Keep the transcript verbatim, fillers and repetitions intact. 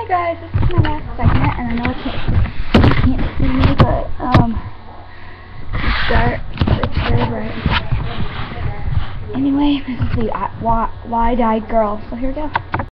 Hi guys, this is my last segment, and I know I can't, you can't see me, but um, it's dark, but it's very bright. Anyway, this is the wide-eyed girl, so here we go.